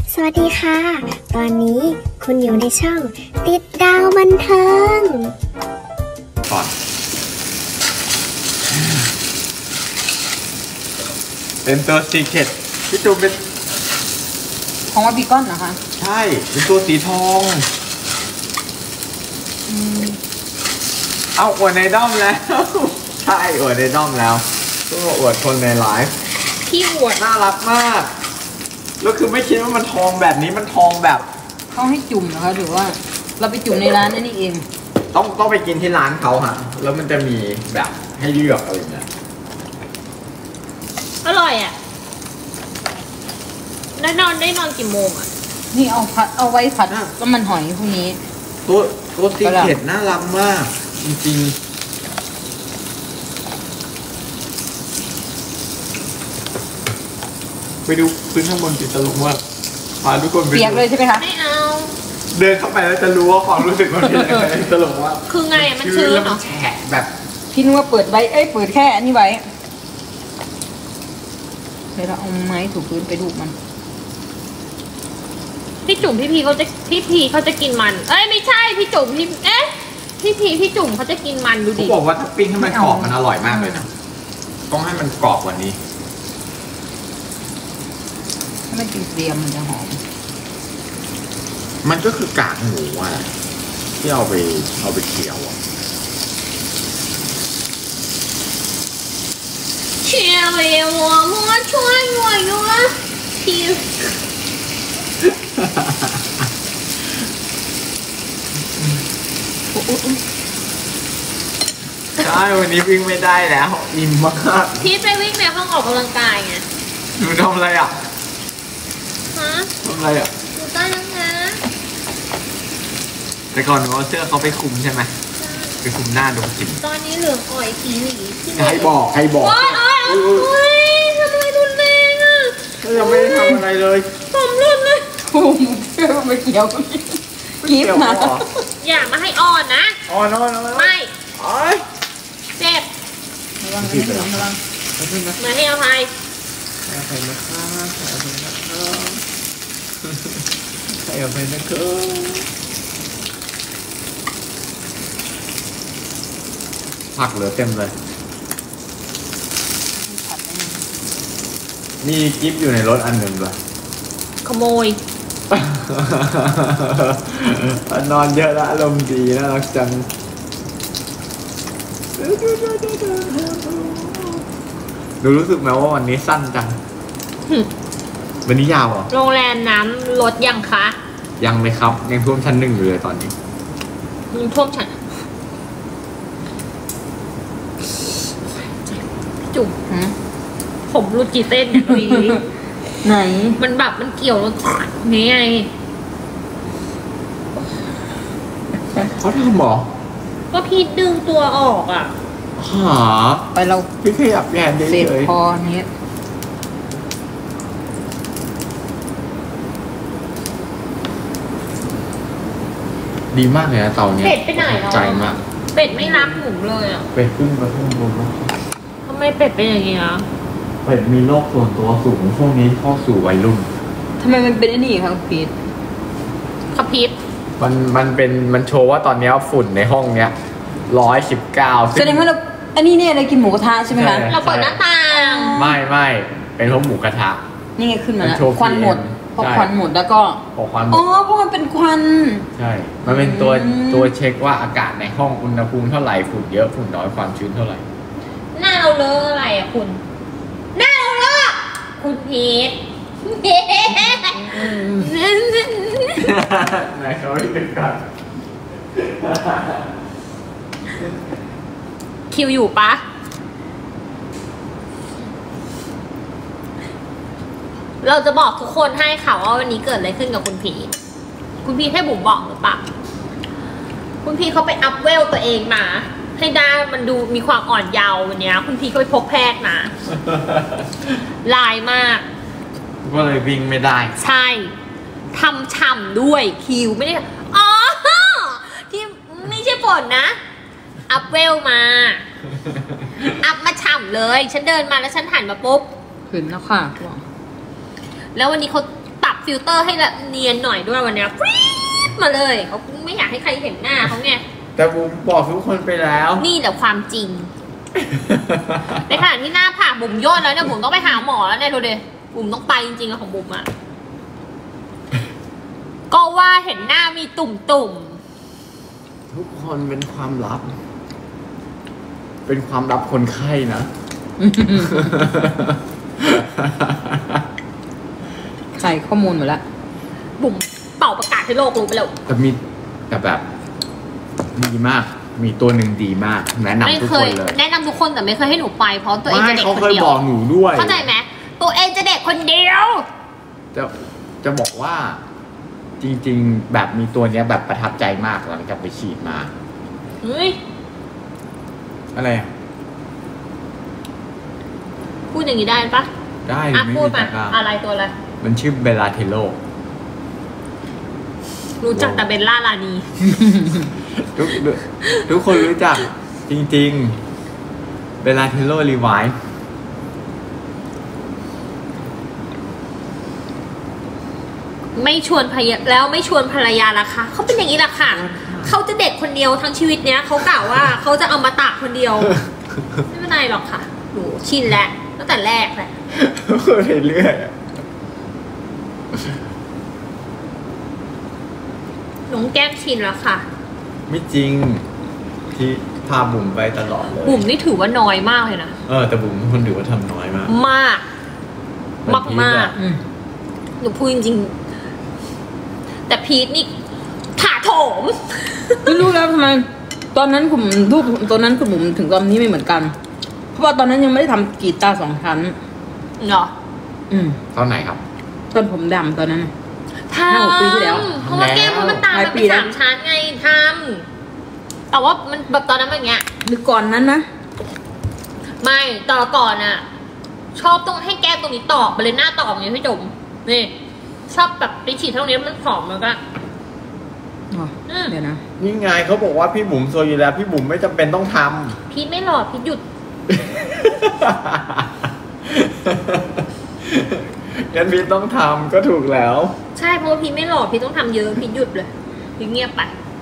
สวัสดีค่ะ ตอนนี้คุณอยู่ในช่องติดดาวบันเทิงก่อนเป็นตัวซีเคร็ตพี่จูเป็นของว่าบีก้อนเหรอคะใช่เป็นตัวสีทองเอาอวดในด้อมแล้วใช่อวดในด้อมแล้วก็อวดคนในไลฟ์พี่อวดน่ารักมากแล้วคือไม่คิดว่ามันทองแบบนี้มันทองแบบเขาให้จุ่มนะคะหรือว่าเราไปจุ่มในร้านนั่นเองต้องไปกินที่ร้านเขาฮะแล้วมันจะมีแบบให้เลือกอะไรอย่างเงี้ยอร่อยอ่ะได้นอนกี่โมงอ่ะนี่เอาไว้ผัดก็มันหอยพวกนี้ตัวซีเคร็ตน่ารักมากจริงๆไปดูพื้นข้างบนติดตลกมากพาทุกคนไปเปียกเลยใช่ไหมคะไม่เอาเดินเข้าไปแล้วจะรู้ว่าความรู้สึกมันเป็นยังไงตลกมากคือไงมันชื้นแล้วมันแฉะแบบพี่นึกว่าเปิดไว้เปิดแค่อันนี้ไว้เดี๋ยวเราเอาไม้ถูพื้นไปดูมันพี่จุ่มพี่พีเขาจะกินมันไม่ใช่พี่จุ่มพี่จุ่มเขาจะกินมันดูดิเขาบอกว่าถ้าปิ้งให้มันกรอบมันอร่อยมากเลยนะต้องให้มันกรอบกว่านี้ถ้ามันกินเตรียมมันจะหอมมันก็คือกากหมูอ่ะที่เอาไปเคี่ยวอ่ะเชี่ยวเลยวัวช่วยหน่อยนะพี่ใช่วันนี้วิ่งไม่ได้แล้วอิ่มมากพี่ไปวิ่งในห้องออกกำลังกายไงหนูทำอะไรอ่ะฮะทำอะไรอ่ะหนูตั้งยังไงแต่ก่อนหนูเอาเสื้อเขาไปคุมใช่ไหมไปคุมหน้าดมกลิ่นตอนนี้เหลืองอ่อยผีหลีให้บอกโอ๊ยทำไมรุนแรงอ่ะยังไม่ได้ทำอะไรเลยผมรุนเลยคุมเสื้อไม่เกี่ยวกีบมาอย่ามาให้อ่อนนะอ่อนไม่เจ็บระวังมาให้อภัยให้อภัยนะครับให้อภัยนะครับผักเหลือเต็มเลยมีกิ๊บอยู่ในรถอันหนึ่งด้วยขโมยนอนเยอะแล้วอารมณ์ดีน่ารักจังดูรู้สึกไหมว่าวันนี้สั้นจังวันนี้ยาวอ่ะโรงแรมน้ำลดยังคะยังเลยครับยังท่วมชั้น 1อยู่เลยตอนนี้ยังท่วมชั้นจุ่มผมรูดกี่เส้นนี้ไหนมันแบบมันเกี่ยวนี่ไงเขาทำหรอก็พี่ดึงตัวออกอ่ะหาไปเราพี่ขยับแขนได้เลยพอเนี้ยดีมากเลยนะเตาเนี้ยเป็ดไปไหนเนาะใจมากเป็ดไม่รักหนูเลยอ่ะเป็ดขึ้นมาข้างบนแล้วทำไมเป็ดเป็นอย่างนี้อ่ะเป็ดมีโรคส่วนตัวสูงช่วงนี้เข้าสู่วัยรุ่นทำไมมันเป็นอันนี้ครับพีทขับพีทมันโชว์ว่าตอนนี้ฝุ่นในห้องเนี้ย119 แสดงว่าเราอันนี้เนี่ยเรากินหมูกระทะใช่ไหมคะเราเปิดหน้าต่างไม่เป็นเพราะหมูกระทะนี่ไงขึ้นมาแล้วควันหมดพอควันหมดแล้วก็พอควันหมดเพราะมันเป็นควันใช่มันเป็นตัวเช็คว่าอากาศในห้องอุณหภูมิเท่าไหร่ฝุ่นเยอะฝุ่นน้อยความชื้นเท่าไหร่หน้าเราเลอะอะไรอ่ะคุณหน้าเราเลอะคุณพีทไหนเขาให้กันกันคิวอยู่ปะเราจะบอกทุกคนให้ค่ะว่าวันนี้เกิดอะไรขึ้นกับคุณพีทให้บุ๋มบอกหรือเปล่าคุณพีทเขาไปอัพเวลตัวเองมาให้ได้มันดูมีความอ่อนเยาว์วันนี้คุณพีทเขาไปพบแพทย์มาลายมากก็เลยวิ่งไม่ได้ใช่ทำฉ่ำด้วยคิวไม่ได้ที่ไม่ใช่ฝนนะอัพเวลมาอัพมาฉ่ำเลยฉันเดินมาแล้วฉันหันมาปุ๊บขึ้นแล้วค่ะแล้ววันนี้เขาตัดฟิลเตอร์ให้ละเนียนหน่อยด้วยวันเนี้ยฟรีดมาเลยเขาไม่อยากให้ใครเห็นหน้าเขาไงแต่บุ๋มบอกทุกคนไปแล้วนี่แหละความจริง ในขณะที่หน้าผากบุ๋มย่นแล้วเนี่ยบุ๋มต้องไปหาหมอแล้วเนี่ยดูดิบุ๋มต้องไปจริงๆอะของบุ๋มอะก็ว่าเห็นหน้ามีตุ่มทุกคนเป็นความลับ เป็นความลับคนไข้นะใส่ข้อมูลหมดแล้วๆบุ๋มเป่าประกาศให้โลกรู้ไปแล้วแต่แบบดีมาก มีตัวหนึ่งดีมาก แนะนำไม่ทุกเคคนยเลยแนะนำทุกคนแต่ไม่เคยให้หนูไปเพราะตัวเองไม่จะเด็กเขาคนเคยเดียวบอกหนูด้วยเข้าใจไหมตัวเองจะเด็กคนเดียวจะบอกว่า จริง ๆ แบบมีตัวเนี้ยแบบประทับใจมากหลังจากไปฉีดมาเฮ้ยอะไรอ่ะพูดอย่างนี้ได้ปะได้อ่ะไม่พูดมีมาตะกร้าอะไรตัวอะไรมันชื่อเบลาเทโลรู้จักแต่เบลล่าลานีทุกคนรู้จักจริงๆเบลาเทโลรีไวฟ์ไม่ชวนภรรยาแล้วไม่ชวนภรรยาละคะเขาเป็นอย่างนี้ละค่ะเขาจะเด็กคนเดียวทั้งชีวิตเนี้ยเขากล่าวว่าเขาจะเอามาตากคนเดียว ไม่เป็นไรหรอกค่ะหนูชินแล้วตั้งแต่แรกแหละพูดไปเรื่อยอะน้องแก้มชินแล้วค่ะไม่จริง ที่พาบุ๋มไปตลอดเลยบุ๋มนี่ถือว่าน้อยมากเลยนะแต่บุ๋มเป็นคนถือว่าทำน้อยมากมาก มากมากอืมหนูพูดจริงๆแต่พีทนี่ถาโถมไม่รู้แล้วทำไมตอนนั้นผมรูปตอนนั้นคุณผมถึงตอนนี้ไม่เหมือนกัน เพราะว่าตอนนั้นยังไม่ได้ทำกรีดตา2 ชั้นเหรออืมตอนไหนครับตอนผมดำตอนนั้นน่ะทำ 5-6 ปีที่แล้วเพราะว่าแก้มมันตามหลายมันปีเป็นแล้ว 3 ชั้นไงทำแต่ว่ามันแบบตอนนั้นมันอย่างเงี้ยหรือก่อนนั้นนะไม่ตอนก่อนอะชอบต้องให้แก้มตรงนี้ตอบไปเลยหน้าตอบอย่างนี้พี่จุ๋มนี่ชอบแบบไปฉีดเท่านี้มันผอมแล้วก็อ๋ออืมเดี๋ยวนะนี่ไงเขาบอกว่าพี่บุ๋มโซอยู่แล้ว พี่บุ๋มไม่จำเป็นต้องทพีทไม่หล่อพีทหยุดำ งั้นพี่ต้องทำก็ถูกแล้วใช่เพราะว่าพีทไม่หล่อพีทต้องทำเยอะพีทหยุดเลยพีทเงียบไป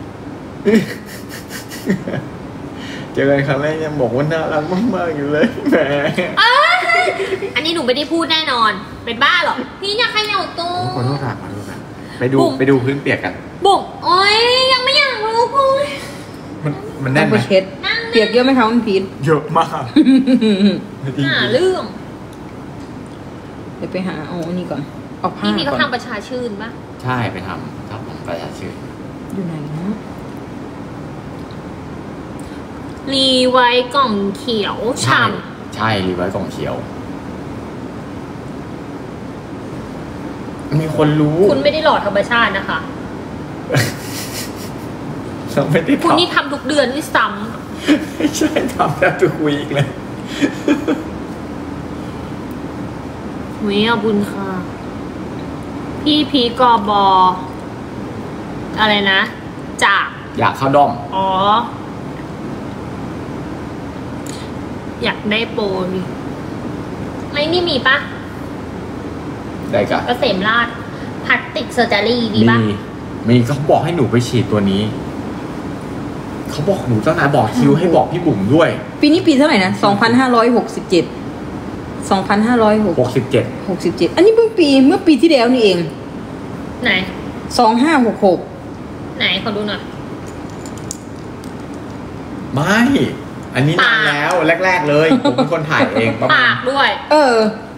เจอกันครั้งแรกยังบอกว่าน่ารักมากๆอยู่เลยแหมอันนี้หนูไม่ได้พูดแน่นอนเป็นบ้าเหรอพี่อยากให้เอาตัวขอโทษค่ะขอโทษค่ะไปดูบุ๋มไปดูพื้นเปียกกันบุ๋มโอ๊ยยังไม่อยากรู้ปุ้ยมันต้แน่อน งไหไปมเช็ด เปียกเยอะไหมคะคุณพีทเยอะมากจริงหาเรื่องเดี๋ยวไปหาเอาอันนี้ก่อนเอาผ้าพี่พีทก่เขาอนทำประชาชื่นปะใช่ไปทำของประชาชื่นอยู่ไหนนะรีไว้กล่องเขียวฉ่ใช่รีไว้กล่องเขียว มีคนรู้ำคุณไม่ได้หล่อธรรมชาตินะคะเราไม่ได้คุณทำนี่ทำทุกเดือนด้วยซ้ไม่ใช่ทำแทบทุกวีคเลยำหุยเอาบุญค่ะ พี่พีกอบออะไรนะ จากอยากเข้าด้อมอ๋อ อยากได้โปรนี่ไม่นี่มีปะได้กะเกษมราชพลาสติกเซอร์เจอรี่ดีปะมีเขาบอกให้หนูไปฉีดตัวนี้ เขาบอกหนูเจ้านายบอกคิวให้บอกพี่บุ๋มด้วยปีนี้ปีเท่าไหร่นะ2567 67 อันนี้เพิ่งเมื่อปีที่แล้วนี่เองไหน 2566 ไหนขอดูหน่อยไม่ อันนี้นานแล้วแรก ๆ เลย ผมเป็นคนถ่ายเองประมาปาณกด้วยเออ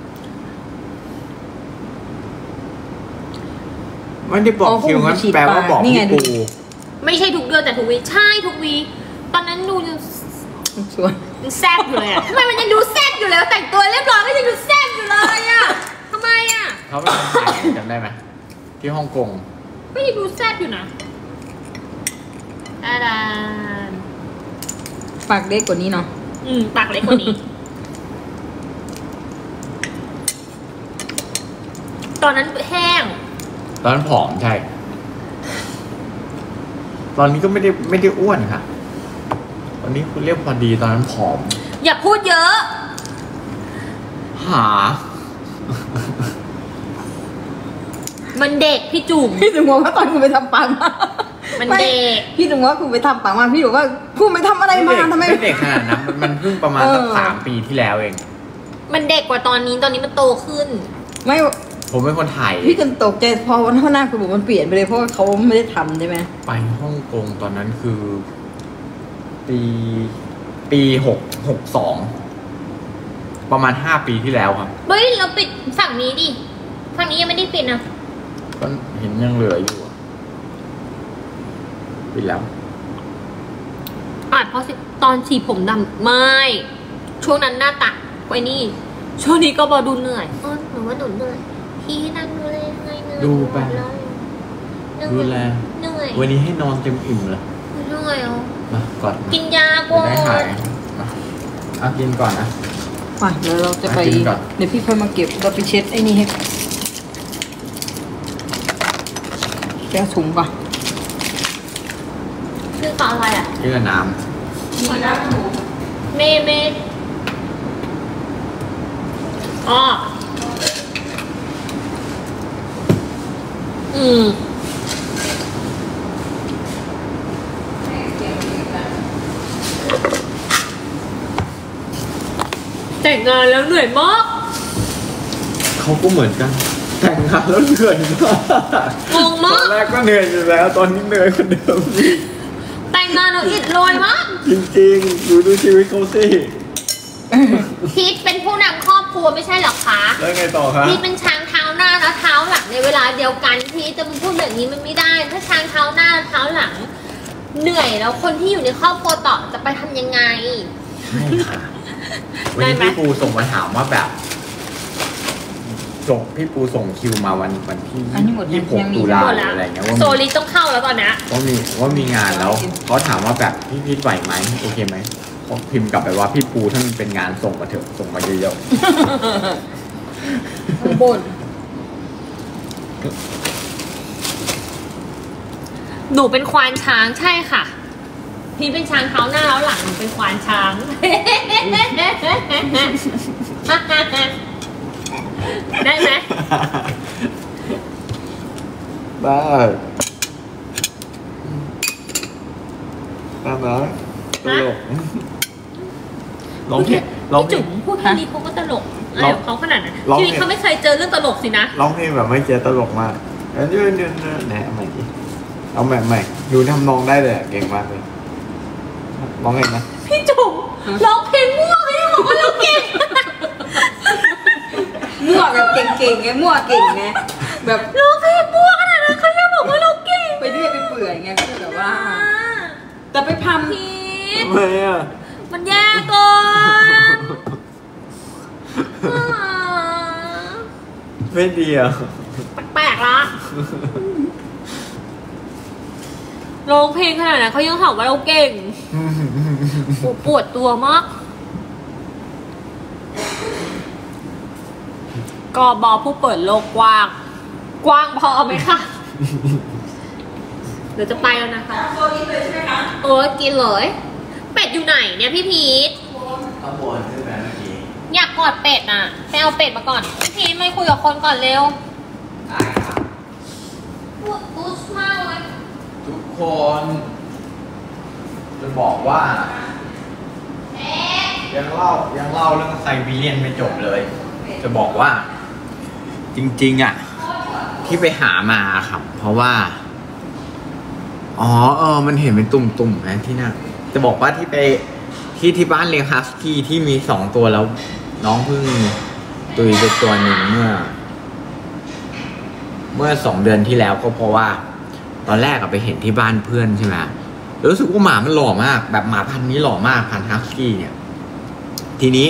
ไม่ได้บอกคิวงั้นแปลว่าบอกนี่พี่ไงปูไม่ใช่ทุกเดือนแต่ทุกวีใช่ทุกวีตอนนั้นดูยังสวยแซ่บอยู่เลยอะทำไมมันยังดูแซ่บอยู่เลยแต่งตัวเรียบร้อยก็ยังดูแซ่บอยู่เลยอะทำไมอะเขาเป็นคนถ่ายเองจำได้ไหมที่ฮ่องกงก็ยังดูแซ่บอยู่นะอาดานปากเล็กกว่านี้เนาะปากเล็กกว่านี้ ตอนนั้นแห้งตอนนั้นผอมใช่ ตอนนี้ก็ไม่ได้อ้วนค่ะ ตอนนี้คุณเรียกพอดีตอนนั้นผอมอย่าพูดเยอะหามันเด็กพี่จุ๋มพี่ถึงบอกว่าตอนคุณไปทำปากมามันเด็กพี่ถึงว่าคุณไปทำปากมาพี่บอกว่าคุณไปทำอะไรมาทำไมไม่เด็กขนาดนั้นมันเพิ่งประมาณสัก3 ปีที่แล้วเองมันเด็กกว่าตอนนี้มันโตขึ้นไม่ผมเป็นคนถ่ายพี่กันตกใจพอวันหน้าคุณบอกมันเปลี่ยนไปเลยเพราะว่าเขาไม่ได้ทำใช่ไหมไปฮ่องกงตอนนั้นคือ ปี62ประมาณ5 ปีที่แล้วครับเฮ้ยเราปิดฝั่งนี้ดิฝั่งนี้ยังไม่ได้ปิดนะก็เห็นยังเหลืออยู่อะปิดแล้วอาจเพราะตอนสีผมดำไม่ช่วงนั้นหน้าตาไว้นี่ช่วงนี้ก็บอดูเหนื่อยหนูว่าหนูเหนื่อยพี่นั่งดูเลยไงเหนื่อยดูไป ดูแลเหนื่อยวันนี้ให้นอนเต็มอิ่มเลยเหนื่อยอ่ะมากอดมากินยาจะก่อนได้หายมาเอากินก่อนนะไปเดี๋ยวเราจะไปกินก่อนเดี๋ยวพี่ค่อยมาเก็บเราไปเช็ดไอ้นี่ให้แก้ถุงป่ะคือต่ออะไรอ่ะเชื่อน้เมอ๋อแต่งงานแล้วเหนื่อยมากำเขาก็เหมือนกัน แต่งงานแล้วเหนื่อยมากงงตมาอก นแรกก็เหนื่อยอยู่แล้ว ตอนนี้เหนื่อยกว่าเดิมอีกแต่งงานแล้วอิดโรยมากจริงๆดูชีวิตเขาสิพีทเป็นผู้นำครอบครัวไม่ใช่หรอคะแล้วไงต่อครับพีทเป็นช้างเท้าหน้าและเท้าหลังในเวลาเดียวกันพีทจะมาพูดแบบนี้มันไม่ได้ ถ้าช้างเท้าหน้าและเท้าหลัง เหนื่อยแล้วคนที่อยู่ในครอบครัวต่อจะไปทำยังไงใช่ค่ะวันนี้พี่ปูส่งมาถามว่าแบบพี่ปูส่งคิวมาวันที่อันนี้หมดยัง 26 ตุลาหมดหรืแล้วออะไรเงี้ยว่าโซลิต้องเข้าแล้วตอนเนี้ยมีงานแล้วเขาถามว่าแบบพี่พีทไหวไหมโอเคไหมผมพิมพ์กลับไปว่าพี่ปูถ้ามันเป็นงานส่งมาเถอะส่งมาเยอะข้างบนหนูเป็นควานช้างใช่ค่ะ พี่เป็นช้างเท้าหน้าแล้วหลังหนูเป็นควานช้าง ได้ไหมๆได้ตามนั้นตลกร้องเพลงพี่จุ๋มพูดแค่นี้เขาก็ตลกอะไรของเขาขนาดนั้นร้องชีเพลงวิตเขาไม่เคยเจอเรื่องตลกสินะร้องเพลงแบบไม่เจอตลกมากเดี๋ยวแหนใหม่ดิเอาใหม่ดูทำนองได้เลยเก่งมากเลยร้องเองนะพี่จุ๋มร้องเพลงมั่วเขายังบอกว่าเราเก่งมั่วแบบเก่งๆไงมั่วเก่งไงแบบร้องเพลงมั่วขนาดนั้นเขายังบอกว่าเราเก่งไปเรื่อยไปเปื่อยไงก็แบบว่า แต่ไปทำพีททำไมอ่ะมันแย่เกินไม่ดีอ่ะแปลกๆละร้องเพลงขนาดนั้นเขายังหาว่าเราเก่งโอ้ปวดตัวมากกบผู้เปิดโลกกว้าง กว้างพอไหมคะเดี๋ยวจะไปแล้วนะคะโอ้ยกินเลย เป็ดอยู่ไหนเนี่ยพี่พีทข้างบนใช่ไหมเมื่อกี้อยากกอดเป็ดอ่ะไปเอาเป็ดมาก่อนพี่พีทไม่คุยกับคนก่อนเร็วได้ครับปวดตุ๊สมากเลยทุกคนจะบอกว่ายังเล่าเรื่องไซบีเรียนไม่จบเลย จะบอกว่า จริงๆอ่ะที่ไปหามาครับ เพราะว่ามันเห็นเป็นตุ่มๆนะที่นั่นจะบอกว่าที่บ้านเลี้ยงฮัสกี้ที่มี2 ตัวแล้ว น้องเพิ่งตุยไปตัวหนึ่งเมื่อ2 เดือนที่แล้วก็เพราะว่า ตอนแรกไปเห็นที่บ้านเพื่อนใช่ไหมรู้สึกว่าหมามันหล่อมากแบบหมาพันธุ์นี้หล่อมากพันธุ์ฮัสกี้เนี่ยทีนี้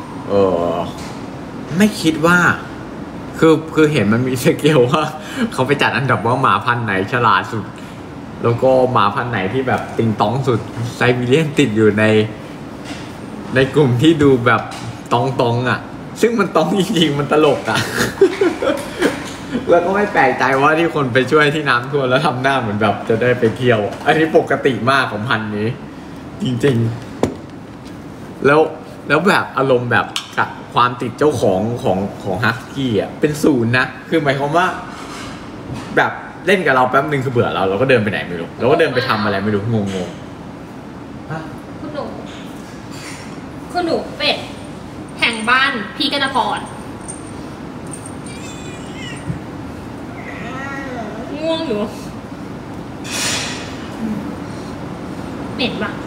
ไม่คิดว่าคือเห็นมันมีสเกลว่าเขาไปจัดอันดับว่าหมาพันธุ์ไหนฉลาดสุดแล้วก็หมาพันธุ์ไหนที่แบบติงต้องสุดไซบีเรียนติดอยู่ในกลุ่มที่ดูแบบตองอ่ะซึ่งมันต้องจริงๆมันตลกอ่ะ แล้วก็ไม่แปลกใจว่าที่คนไปช่วยที่น้ำท่วมแล้วทำหน้าเหมือนแบบจะได้ไปเที่ยวอันนี้ปกติมากของพันธุ์นี้ จริงๆแล้วแบบอารมณ์แบบกับความติดเจ้าของฮัสกี้อ่ะเป็น0นะคือหมายความว่าแบบเล่นกับเราแป๊บนึงคือเบื่อเราก็เดินไปไหนไม่รู้เราก็เดินไปทำอะไรไม่รู้งงๆฮะคุณหนูเป็ดแห่งบ้านพี่กนพรง่วงอยู่เหม็นปะ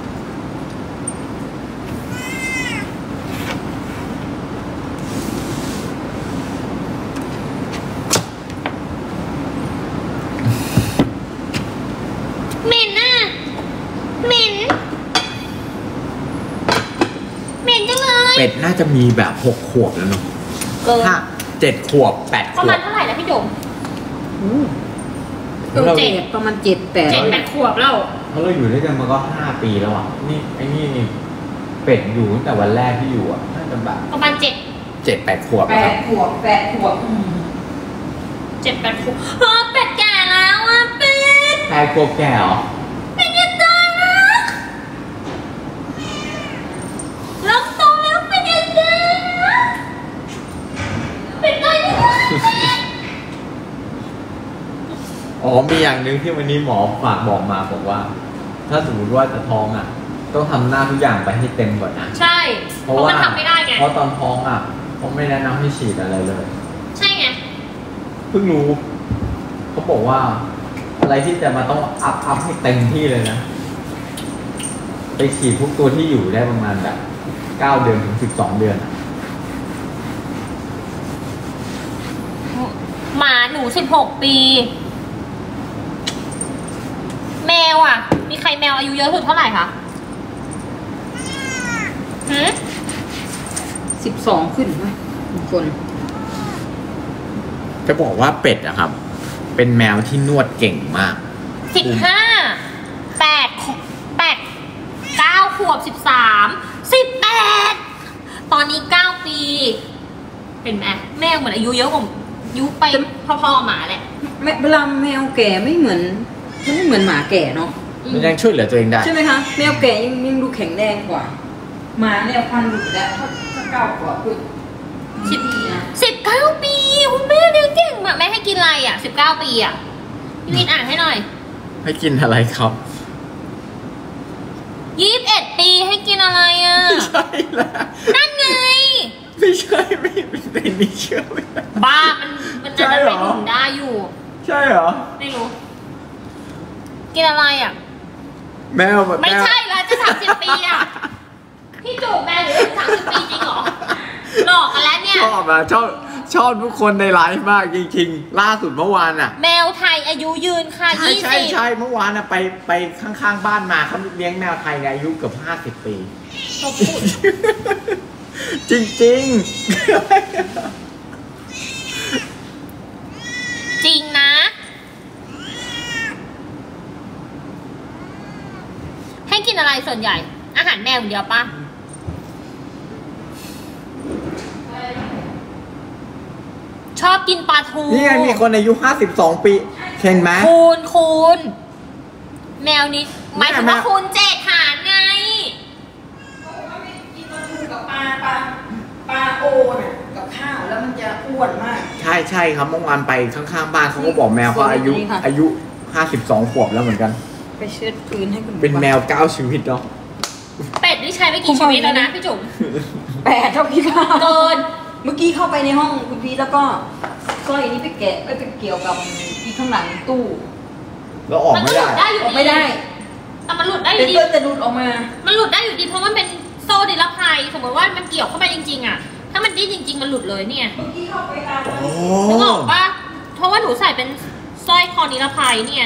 เหม็นอ่ะเหม็นจังเลยเป็ดน่าจะมีแบบ6 ขวบแล้วเนาะเกินถ้า7 ขวบ8 ขประวมาบณเท่าไหร่นะพี่จุ๋มเราเจ็ดประมาณ7-8 7-8 ขวบแล้วเพราะเราอยู่ด้วยกันมาก็5 ปีแล้วอ่ะนี่ไอ้นี่เป็ดอยู่ตั้งแต่วันแรกที่อยู่อ่ะน่าจะแบบประมาณ 7-8 ขวบครับ 8 ขวบ8 ขวบ 7-8 ขวบเป็ดแก่แล้วอ่ะเป็ด 8 ขวบแก่เหรอเป็ดจะตายนะเริ่มโตแล้วเป็ดจะตายนะเป็ดตายไม่ได้อ๋อมีอย่างหนึ่งที่วันนี้หมอฝากบอกมาบอกว่า ถ้าสมมติว่าจะท้องอ่ะ ต้องทำหน้าทุกอย่างไปให้เต็มก่อนนะใช่เพราะมันทำไม่ได้ไงเพราะตอนท้องอ่ะเขาไม่แนะนำให้ฉีดอะไรเลยใช่ไงเพิ่งรู้เขาบอกว่า อะไรที่จะมาต้องอัพให้เต็มที่เลยนะไปฉีดทุกตัวที่อยู่ได้ประมาณแบบ9 เดือนถึง12 เดือนอะหมาหนู16 ปี แมวอ่ะ มีใครแมวอายุเยอะสุดเท่าไหร่คะ 12 ขึ้นไหมบางคนจะบอกว่าเป็ดอะครับ เป็นแมวที่นวดเก่งมาก 15 9 ขวบ 13 18 ตอนนี้ 9 ปี เป็นไหมแม่เหมือนอายุเยอะกว่าอายุไปพ่อๆหมาแหละเวลาแมวแก่ไม่เหมือนมันไม่เหมือนหมาแก่เนาะมันยังช่วยเหลือตัวเองได้ใช่ไหมคะแมวแก่ยังดูแข็งแรงกว่าหมาเนี่ยพันหลุดแล้วถ้า9 ขวบคือ 19 ปีคุณแม่เลี้ยงเก่งมากแม่ให้กินอะไรอ่ะ19 ปีอ่ะพี่วินอ่านให้หน่อยให้กินอะไรครับ 21 ปีให้กินอะไรอ่ะไม่ใช่ละนั่นไงไม่ใช่ไม่เป็นนี่เชื่อไม่ได้บ้ามันจะไปถึงได้อยู่ใช่เหรอไม่รู้ กินอะไรอ่ะแมวไม่ใช่แล้วจะ30 ปีอ่ะ พี่จูบแม่หรือ30 ปีจริงเหรอ หลอกกันแล้วเนี่ยชอบอะชอบทุกคนในไลฟ์มากจริงๆล่าสุดเมื่อวานอะแมวไทยอายุยืนค่ะใช่เมื่อวานอะไปข้างๆบ้านมาเขาเลี้ยงแมวไทยในอายุเกือบ50 ปีเขาพูดจริงจริงนะ ให้กินอะไรส่วนใหญ่ อาหารแมวอย่างเดียวปะชอบกินปลาทูๆนี่ไงมีคนอายุ52 ปีเห็นไหมคูณแมวนี้หมายถึงว่าคูณ7 หารไงกินปลาทูกับปลาโอน่ะกับข้าวแล้วมันจะอ้วนมากใช่ครับเมื่อวานไปข้างๆบ้านเขาก็บอกแมวเขาอายุ52 ขวบแล้วเหมือนกันไปเช็ดพื้นให้คุณเป็นแมว9 ชีวิตเนาะเป็ดนี่ใช้ไปกี่ชีวิตแล้วนะพี่จุ๋ม 8 เท่าพี่ค่ะเกินเมื่อกี้เข้าไปในห้องคุณพีทแล้วก็สร้อยนี้ไปแกะไปเกี่ยวกับอีข้างหลังตู้แล้วออกมันก็ไม่หลุได้ดได้อยู่ออกดีไม่ได้แต่มันหลุดได้อเป็นยู่ดีเพื่อนจะหลุดออกมามันหลุดได้อยู่ดีเพราะมันเป็นโซ่นิรภัยสมมติว่ามันเกี่ยวเข้าไปจริงๆอ่ะ ถ้ามันดิ้นจริงๆมันหลุดเลยเนี่ยเมื่อกี้เข้าไปตามโอ้นึกออกปะเพราะว่าหนูใส่เป็นสร้อยคอนิรภัยเนี่ย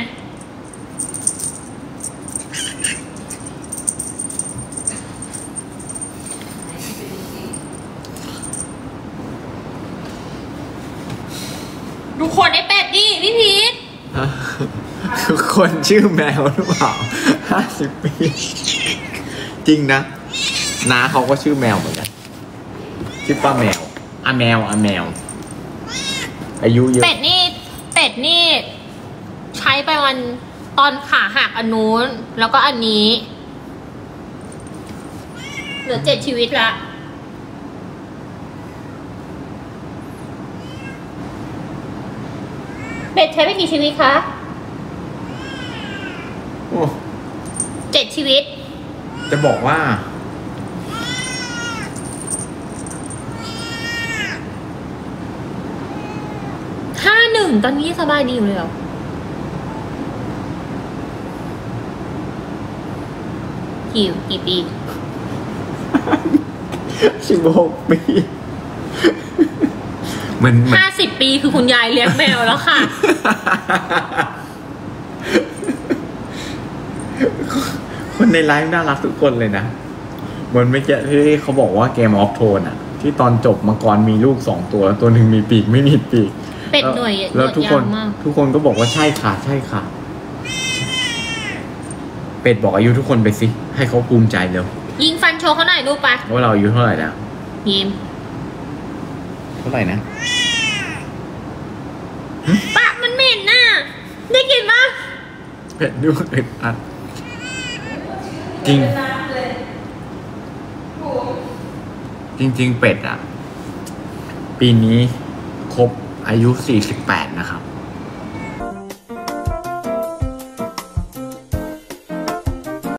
ดูคนไอ้เป็ดดิพี่พีทคือคนชื่อแมวหรือเปล่า50 ปี จริงนะน้าเขาก็ชื่อแมวเหมือนกันชื่อป้าแมวแมวอายุเยอะเป็ดนี่ใช้ไปวันตอนขาหักอันนู้นแล้วก็อันนี้ เหลือ7 ชีวิตละเป็ดใช้ไปกี่ชีวิตคะโอ้ 7 ชีวิตจะบอกว่า 5-1 ตอนนี้สบายดีอยู่เลยเหรอกี่ปี 16 ปีมัน 50 ปีคือคุณยายเลี้ยงแมวแล้วค่ะคนในไลฟ์น่ารักทุกคนเลยนะเหมือนเมื่อกี้ที่เขาบอกว่าเกมออฟโทนอะที่ตอนจบมังกรมีลูก2 ตัวตัวหนึ่งมีปีกไม่มีปีกเป็ดหน่วยแล้วทุกคนยาวมากทุกคนก็บอกว่าใช่ค่ะใช่ค่ะ เป็ดบอกอายุทุกคนไปสิให้เขาภูมิใจเร็วยิงฟันโชว์เขาหน่อยลูกไปว่าเราอายุเท่าไหร่แล้วยิ้มเท่าไหร่นะปากมันเหม็นน่ะ ได้กลินปะเป็ดดูอึดอัดจริง จริง ๆ เป็ดอ่ะ ปีนี้ครบอายุ 48 นะครับ